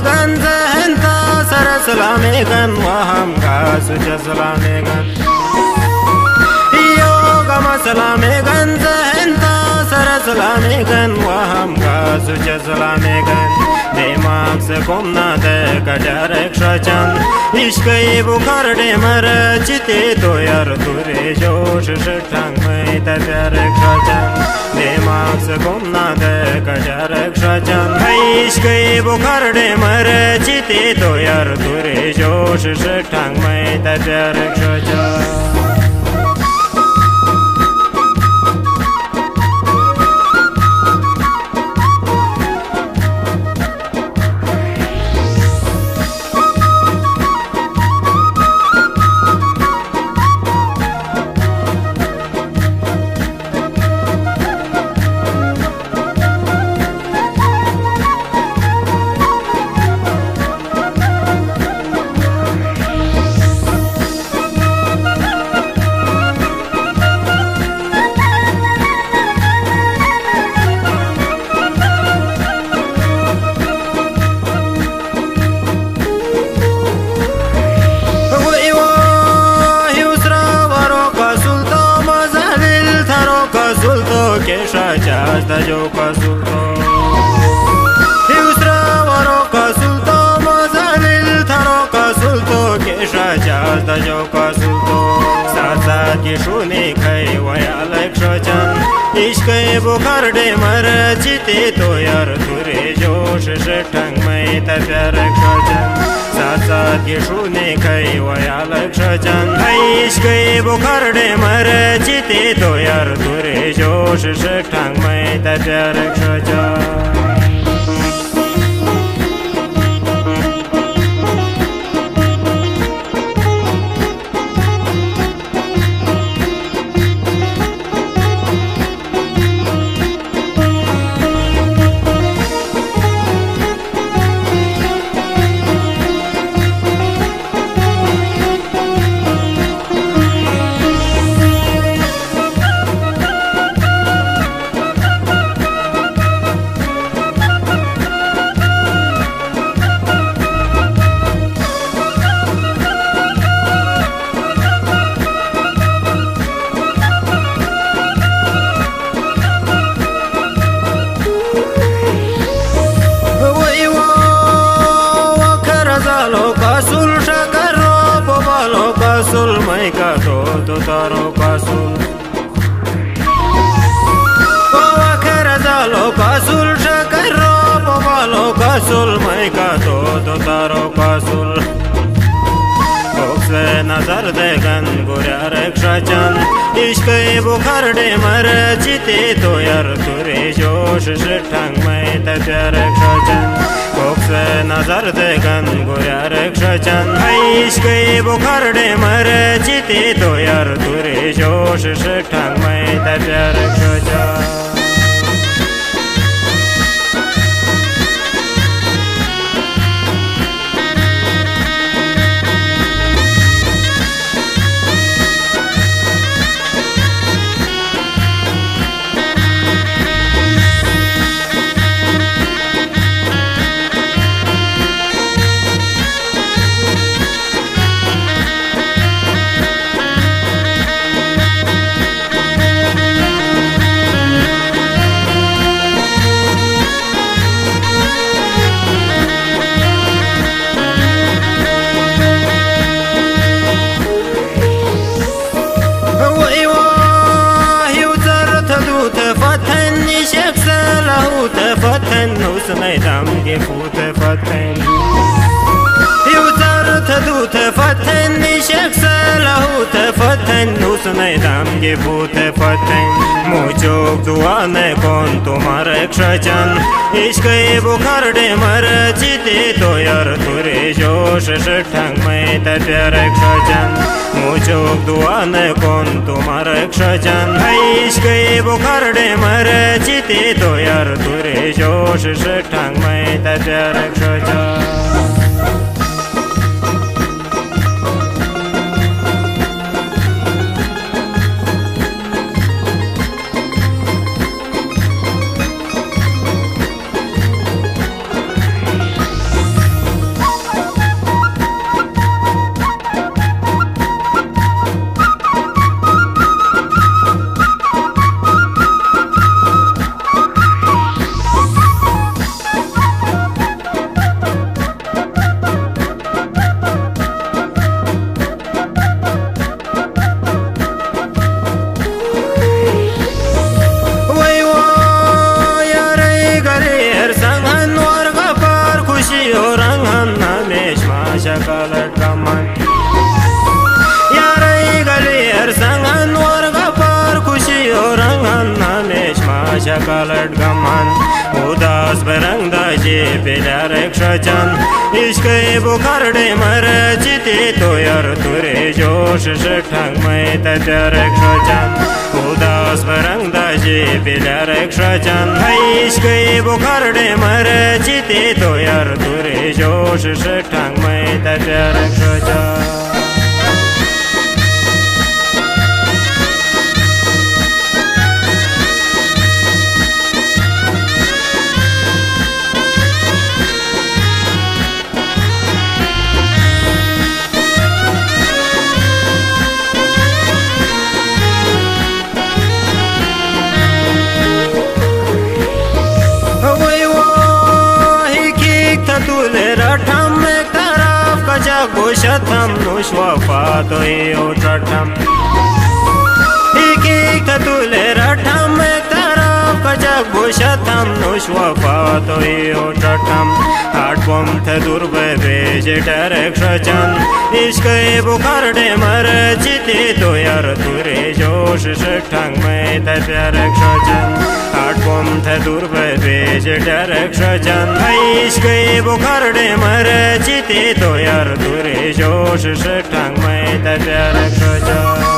गंज हंता सरसलामे gun वहम का सुजसलामे gun योगम सलामे गंज हंता सरसलामे गन वहम का सुजसलामे गन दिमाग से गुमना दे कजार क्षचन इश्क़े बुखार डे मर चिते तो यार तुरे जोश शठांग में तजार क्षचन दिमाग से गुमना दे कजार क्षचन इश्क़े बुखार डे मर चिते तो यार तुरे जोश शठांग में तजार क्षचन Asta jo kasulto Hiusra varo kasulto Mazalil tharo kasulto Kesha asta jo kasulto Saat ki shuni khai Vaya lakshachan Ishqe bukhar de mar Chite to yar Ture josh shtang Mai ta pyar kshachan Saat ki shuni khai Vaya lakshachan Ishqe bukhar de mar Chite to yar Ture josh shtang Mai ta pyar kshachan Kasul mai ka to taro kasul Bawa kerazalo kasul shakaro Bavalo kasul mai ka to taro kasul Okse nazar degan guryar kshachan Ishqe bukhar de mar chite to yar ture josh shtang mai ta pyar kshachan Okse nazar degan guryar kshachan Ishqe bukhar de mar chite to yar ture josh shtang mai ta pyar kshachan Usmaydam gefut faten Yuzar tadut faten Shaksalahu faten Usmaydam gefut faten Muchok duane kon tumhare kshachan Ishqe bukhar de mar chite to yar ture josh shtang mai ta pyar kshachan Muchok duane kon tumhare kshachan Ishqe bukhar de mar chite to yar ture josh shtang mai ta pyar kshachan शकालट गमन उदास बरंग दाजे पेल्या रक्षचन इश्के बुखारडे मर चिते तो यार तुरे जोश ठंग में तत्या रक्षचन उदास बरंग दाजे पेल्या रक्षचन इश्के बुखारडे मर चिते तो यार तुरे जोश ठंग में तत्या रक्षचन Goşatam nuş vafatoy otratam İkik tatule ratam ek taraf kacak goşatam nuş vafatoy otratam Hartbom tadur bebe jetarek şacan İşkı bukarde mar citi toyar ture joş şaktang me tatarek şacan Hartbom tadur bebe jetarek şacan İşkı bukarde mar citi toyar ture joş şaktang me tatarek şacan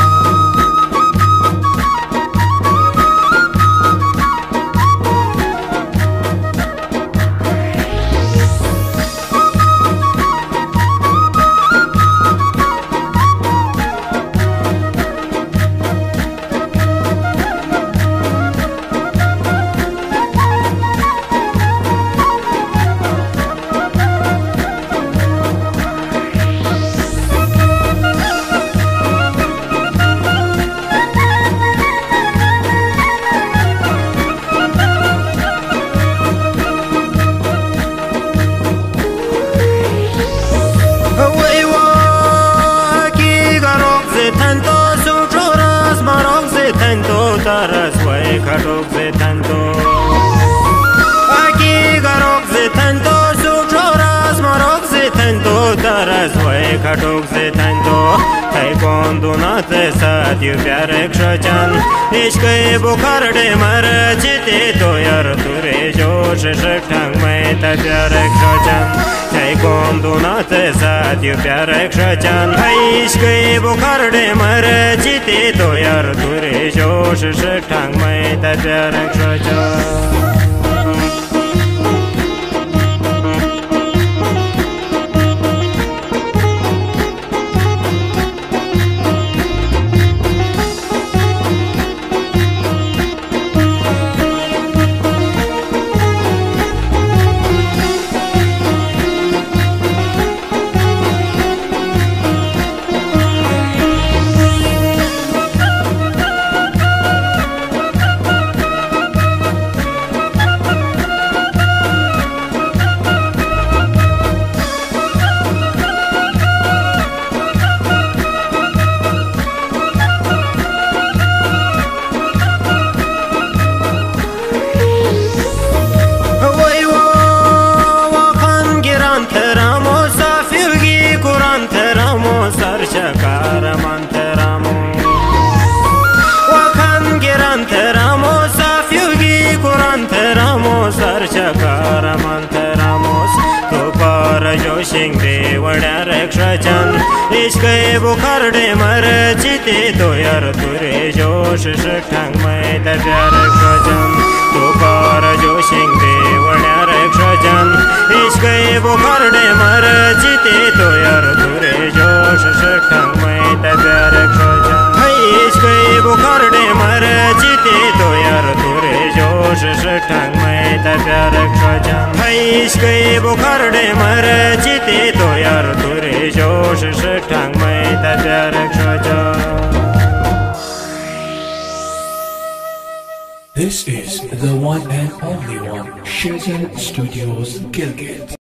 taras way karok ze tanto aki garok ze tanto sutroras marok ze tanto taras way karok ze tanto hai kondunate satyu pyare kshajan ishke bukharde mar chite to yar ture josh shaktang mai ta pyare kshajan hai kondunate satyu pyare kshajan hai ishke bukharde mar chite to yar ture josh shaktang mai ta pyare kshajan Shingde wada rakshajan ishke bukharde mar chite to yar ture josh shaktang mai ta rakshajan to par jo shingde wada rakshajan ishke bukharde mar chite to yar ture josh shaktang mai ta rakshajan ishke bukharde mar chite to yar ture josh shaktang mai ta rakshajan ishke bukharde mar chite to yar ture josh shaktang mai ta rakshajan This is the one and only one, Shajan Studios, Gilgit.